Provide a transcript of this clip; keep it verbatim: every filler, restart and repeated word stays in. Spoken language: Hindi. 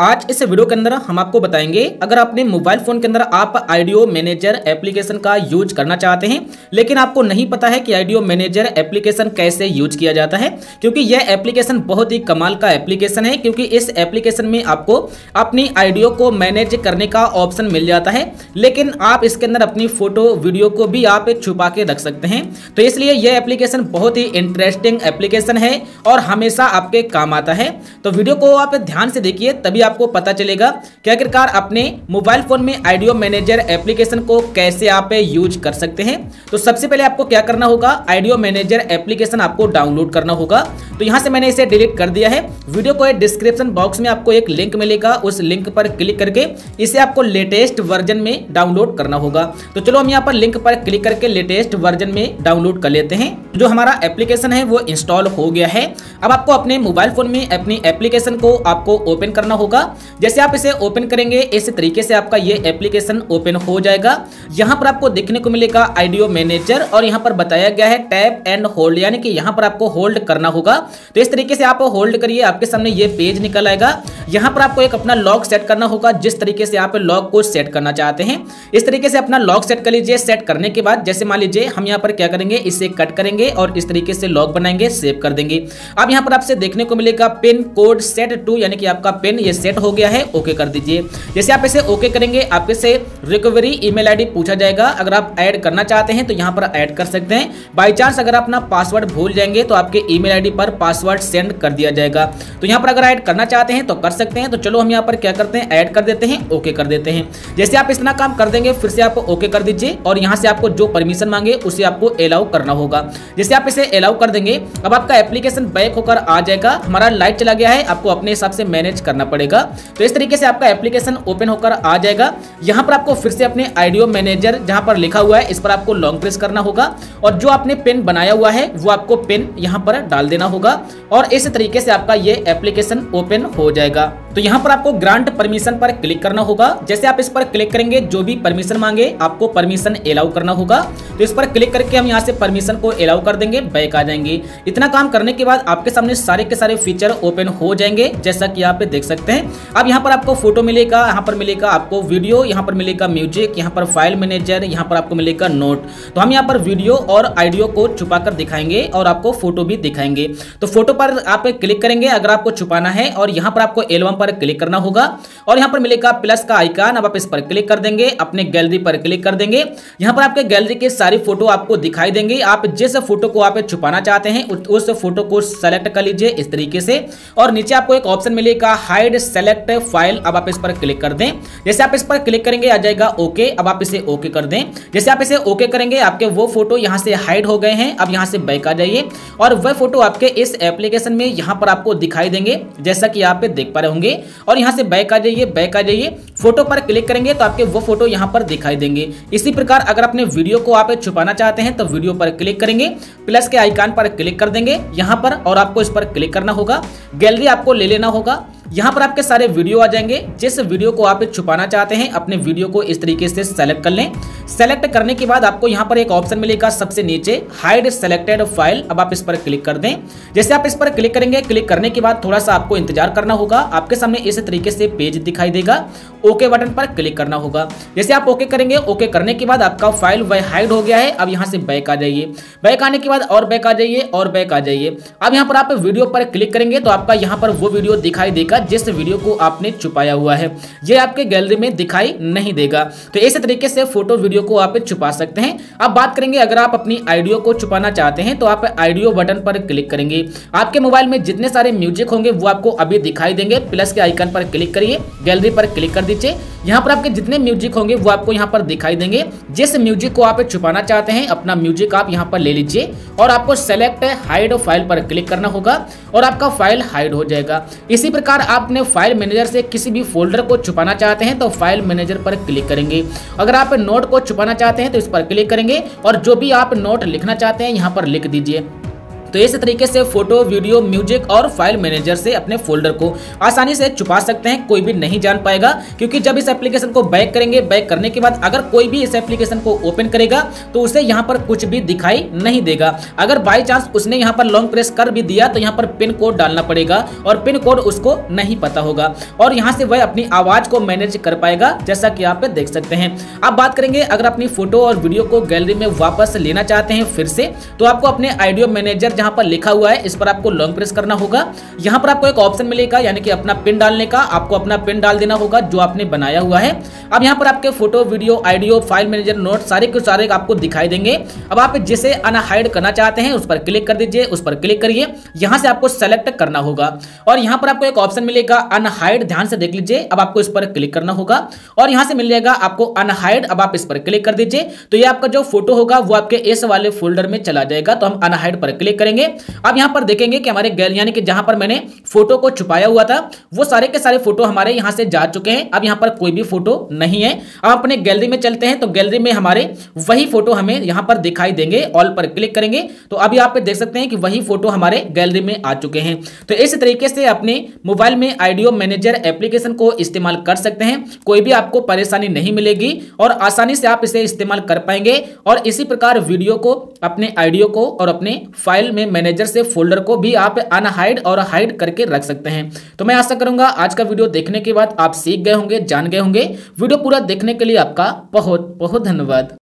आज इस वीडियो के अंदर हम आपको बताएंगे, अगर अपने मोबाइल फोन के अंदर आप ऑडियो मैनेजर एप्लीकेशन का यूज करना चाहते हैं लेकिन आपको नहीं पता है कि ऑडियो मैनेजर एप्लीकेशन कैसे यूज किया जाता है, क्योंकि यह एप्लीकेशन बहुत ही कमाल का एप्लीकेशन है। क्योंकि इस एप्लीकेशन में आपको अपनी ऑडियो को मैनेज करने का ऑप्शन मिल जाता है, लेकिन आप इसके अंदर अपनी फोटो वीडियो को भी आप छुपा के रख सकते हैं। तो इसलिए यह एप्लीकेशन बहुत ही इंटरेस्टिंग एप्लीकेशन है और हमेशा आपके काम आता है। तो वीडियो को आप ध्यान से देखिए, तभी आपको पता चलेगा कि आखिरकार अपने मोबाइल फोन में ऑडियो मैनेजर एप्लीकेशन को कैसे आप यूज कर सकते हैं। तो सबसे पहले आपको क्या करना होगा, ऑडियो मैनेजर एप्लीकेशन आपको डाउनलोड करना होगा। तो यहां से मैंने इसे डिलीट कर दिया है। वीडियो को डिस्क्रिप्शन बॉक्स में आपको एक लिंक मिलेगा, उस लिंक पर क्लिक करके इसे आपको लेटेस्ट वर्जन में डाउनलोड करना होगा। तो चलो हम यहाँ पर लिंक पर क्लिक करके लेटेस्ट वर्जन में डाउनलोड कर लेते हैं। जो हमारा एप्लीकेशन है वो इंस्टॉल हो गया है। अब आपको अपने मोबाइल फोन में अपनी एप्लीकेशन को आपको ओपन करना होगा। जैसे आप इसे ओपन करेंगे इस तरीके से आपका ये एप्लीकेशन ओपन हो जाएगा। यहाँ पर आपको देखने को मिलेगा ऑडियो मैनेजर और यहाँ पर बताया गया है टैप एंड होल्ड, यानी कि यहाँ पर आपको होल्ड करना होगा। तो इस तरीके से आप होल्ड करिए, आपके सामने ये पेज निकल आएगा। यहाँ पर आपको एक अपना लॉक सेट करना होगा, जिस तरीके से आप लॉक को सेट करना चाहते हैं इस तरीके से अपना लॉक सेट कर लीजिए। सेट करने के बाद जैसे मान लीजिए हम यहाँ पर क्या करेंगे, इसे कट करेंगे और इस तरीके से लॉक बनाएंगे, सेव कर देंगे। अब यहाँ पर आपसे देखने को मिलेगा पिन कोड सेट टू, यानी कि आपका पिन ये सेट हो गया है, ओके कर दीजिए। जैसे आप इसे ओके करेंगे आपके से रिकवरी ईमेल आईडी पूछा जाएगा। अगर आप ऐड करना चाहते हैं तो यहाँ पर ऐड कर सकते हैं। बाई चांस अगर अपना पासवर्ड भूल जाएंगे तो आपके ईमेल आईडी पर पासवर्ड सेंड कर दिया जाएगा। तो यहाँ पर अगर ऐड करना चाहते हैं तो कर सकते हैं। तो चलो हम यहाँ पर क्या करते हैं, ऐड कर देते हैं, ओके कर देते हैं। जैसे आप इतना काम कर देंगे फिर से आप ओके कर दीजिए और यहाँ से आपको जो परमिशन मांगे उसे आपको अलाउ करना होगा। जैसे आप इसे अलाउ कर देंगे अब आपका एप्लीकेशन बैक होकर आ जाएगा। हमारा लाइट चला गया है, आपको अपने हिसाब से मैनेज करना पड़ेगा। तो इस तरीके से आपका एप्लीकेशन ओपन होकर आ जाएगा। यहाँ पर आपको फिर से अपने ऑडियो मैनेजर जहाँ पर लिखा हुआ है इस पर आपको लॉन्ग प्रेस करना होगा और जो आपने पिन बनाया हुआ है वो आपको पिन यहाँ पर डाल देना होगा और इस तरीके से आपका ये एप्लीकेशन ओपन हो जाएगा। तो यहाँ पर आपको ग्रांट परमिशन पर क्लिक करना होगा। जैसे आप इस पर क्लिक करेंगे जो भी परमिशन मांगे आपको परमिशन अलाउ करना होगा। तो इस पर क्लिक करके हम यहाँ से परमिशन को अलाउ कर देंगे, बैक आ जाएंगे। इतना काम करने के बाद आपके सामने सारे के सारे फीचर ओपन हो जाएंगे, जैसा कि आप देख सकते हैं। अब यहाँ पर आपको फोटो मिलेगा, यहाँ पर मिलेगा आपको वीडियो, यहाँ पर मिलेगा म्यूजिक, यहाँ पर फाइल मैनेजर, यहाँ पर आपको मिलेगा नोट। तो हम यहाँ पर वीडियो और ऑडियो को छुपा कर दिखाएंगे और आपको फोटो भी दिखाएंगे। तो फोटो पर आप क्लिक करेंगे अगर आपको छुपाना है और यहाँ पर आपको एल्बम पर क्लिक करना होगा और यहाँ पर मिलेगा प्लस का आइकन। अब आप इस पर क्लिक कर देंगे, अपने गैलरी पर क्लिक कर देंगे। यहाँ पर आपके गैलरी की सारी फोटो आपको दिखाई देंगे। आप जिस फोटो को आप छुपाना चाहते हैं उस फोटो को सेलेक्ट कर लीजिए इस तरीके से और नीचे आपको एक ऑप्शन मिलेगा हाइड सेलेक्ट फाइल। अब आप इस पर क्लिक कर दें। जैसे आप इस पर क्लिक करेंगे आ जाएगा ओके। अब आप इसे ओके कर दें। जैसे आप इसे ओके करेंगे आपके वो फोटो यहाँ से हाइड हो गए हैं। अब यहाँ से बैक आ जाइए और वह फोटो आपके इस एप्लीकेशन में यहाँ पर आपको दिखाई देंगे, जैसा कि आप देख पा रहे होंगे। और यहाँ से बैक आ जाइए, बैक आ जाइए, फोटो पर क्लिक करेंगे तो आपके वो फोटो यहाँ पर दिखाई देंगे। इसी प्रकार अगर अपने वीडियो को आप छुपाना चाहते हैं तो वीडियो पर क्लिक करेंगे, प्लस के आइकन पर क्लिक कर देंगे यहाँ पर और आपको इस पर क्लिक करना होगा। गैलरी आपको ले लेना होगा। यहाँ पर आपके सारे वीडियो आ जाएंगे। जिस वीडियो को आप छुपाना चाहते हैं अपने वीडियो को इस तरीके से सेलेक्ट कर लें। सेलेक्ट करने के बाद आपको यहाँ पर एक ऑप्शन मिलेगा सबसे नीचे हाइड सेलेक्टेड फाइल। अब आप इस पर क्लिक कर दें। जैसे आप इस पर क्लिक करेंगे, क्लिक करने के बाद थोड़ा सा आपको इंतजार करना होगा। आपके सामने इस तरीके से पेज दिखाई देगा। ओके बटन पर क्लिक करना होगा। जैसे आप ओके करेंगे, ओके करने के बाद आपका फाइल वह हाइड हो गया है। अब यहाँ से बैक आ जाइए, बैक आने के बाद और बैक आ जाइए और बैक आ जाइए। अब यहाँ पर आप वीडियो पर क्लिक करेंगे तो आपका यहाँ पर वो वीडियो दिखाई देगा जिस वीडियो को आपने छुपाया हुआ है, ये आपके गैलरी में दिखाई नहीं देगा। तो इस तरीके से फोटो वीडियो को आप छुपा सकते हैं। अब बात करेंगे अगर आप अपनी ऑडियो को छुपाना चाहते हैं तो आप ऑडियो बटन पर क्लिक करेंगे। आपके मोबाइल में जितने सारे म्यूजिक होंगे वो आपको अभी दिखाई देंगे। प्लस के आइकन पर क्लिक करिए, गैलरी पर क्लिक कर दीजिए। यहाँ पर आपके जितने म्यूजिक होंगे वो आपको यहाँ पर दिखाई देंगे। जिस म्यूजिक को आप छुपाना चाहते हैं अपना म्यूजिक आप यहाँ पर ले लीजिए और आपको सेलेक्ट हाइड फाइल पर क्लिक करना होगा और आपका फाइल हाइड हो जाएगा। इसी प्रकार आपने फाइल मैनेजर से किसी भी फोल्डर को छुपाना चाहते हैं तो फाइल मैनेजर पर क्लिक करेंगे। अगर आप नोट को छुपाना चाहते हैं तो इस पर क्लिक करेंगे और जो भी आप नोट लिखना चाहते हैं यहाँ पर लिख दीजिए। तो इस तरीके से फोटो, वीडियो, म्यूजिक और फाइल मैनेजर से अपने फोल्डर को आसानी से छुपा सकते हैं, कोई भी नहीं जान पाएगा। क्योंकि जब इस एप्लीकेशन को बैक करेंगे, बैक करने के बाद अगर कोई भी इस एप्लीकेशन को ओपन करेगा तो उसे यहाँ पर कुछ भी दिखाई नहीं देगा। अगर बाई चांस उसने यहाँ पर लॉन्ग प्रेस कर भी दिया तो यहाँ पर पिन कोड डालना पड़ेगा और पिन कोड उसको नहीं पता होगा और यहाँ से वह अपनी आवाज को मैनेज कर पाएगा, जैसा कि आप देख सकते हैं। अब बात करेंगे अगर अपनी फोटो और वीडियो को गैलरी में वापस लेना चाहते हैं फिर से, तो आपको अपने ऑडियो मैनेजर जहां पर लिखा हुआ है इस पर आपको लॉन्ग प्रेस करना होगा। यहां पर आपको एक ऑप्शन मिलेगा यानी कि अपना पिन डालने का, आपको अपना पिन डाल देना होगा जो आपने बनाया हुआ है। अब यहां पर आपके photo, video, audio, file manager, note सारे के सारे आपको दिखाई देंगे। अब आप जिसे अनहाइड करना चाहते हैं उस पर क्लिक कर दीजिए, उस पर क्लिक करिए, यहां से आपको सेलेक्ट करना होगा और यहां पर आपको एक ऑप्शन मिलेगा अनहाइड, ध्यान से देख लीजिए। अब आपको इस पर क्लिक करना होगा और यहां से मिल जाएगा आपको अनहाइड। अब आप इस पर क्लिक कर दीजिए तो ये आपका जो फोटो होगा वो आपके इस वाले फोल्डर में चला जाएगा। तो हम अनहाइड पर क्लिक करेंगे। अब यहां पर देखेंगे कि हमारे गैलरी यानी कि जहां पर मैंने फोटो को छुपाया हुआ था वो सारे के सारे फोटो हमारे यहां से जा चुके हैं। अब यहां पर कोई भी फोटो नहीं है। अब अपने गैलरी में चलते हैं तो गैलरी में हमारे वही फोटो हमें यहां पर दिखाई देंगे। ऑल पर क्लिक करेंगे तो अभी आप देख सकते हैं कि वही फोटो हमारे गैलरी में आ चुके हैं। तो इस तरीके से अपने मोबाइल में ऑडियो मैनेजर एप्लीकेशन को इस्तेमाल कर सकते हैं, कोई भी आपको परेशानी नहीं मिलेगी और आसानी से आप इसे इस्तेमाल कर पाएंगे। और इसी प्रकार वीडियो को, अपने ऑडियो को और अपने फाइल में मैनेजर से फोल्डर को भी आप अनहाइड और हाइड करके रख सकते हैं। तो मैं आशा करूंगा आज का वीडियो देखने के बाद आप सीख गए होंगे, जान गए होंगे। वीडियो पूरा देखने के लिए आपका बहुत बहुत धन्यवाद।